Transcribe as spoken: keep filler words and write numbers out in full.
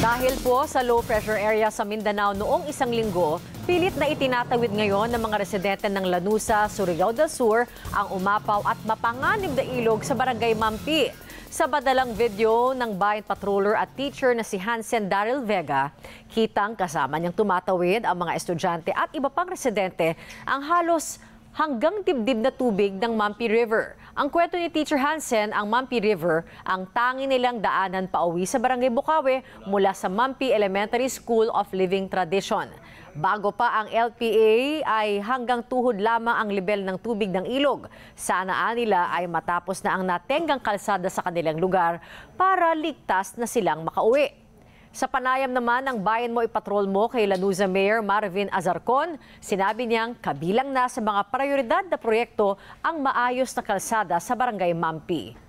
Dahil po sa low pressure area sa Mindanao noong isang linggo, pilit na itinatawid ngayon ng mga residente ng Lanusa, Surigao del Sur ang umapaw at mapanganib na ilog sa Barangay Mampi. Sa badalang video ng bayan patroller at teacher na si Hansen Daryl Vega, kitang kasama niyang tumatawid ang mga estudyante at iba pang residente ang halos hanggang dibdib na tubig ng Mampi River. Ang kwento ni Teacher Hansen, ang Mampi River, ang tangi nilang daanan pauwi sa Barangay Bukawe mula sa Mampi Elementary School of Living Tradition. Bago pa ang L P A ay hanggang tuhod lamang ang level ng tubig ng ilog. Sana nila ay matapos na ang natenggang kalsada sa kanilang lugar para ligtas na silang makauwi. Sa panayam naman ng Bayan Mo Ipatrol Mo kay Lanuza Mayor Marvin Azarcon, sinabi niyang kabilang na sa mga prioridad na proyekto ang maayos na kalsada sa Barangay Mampi.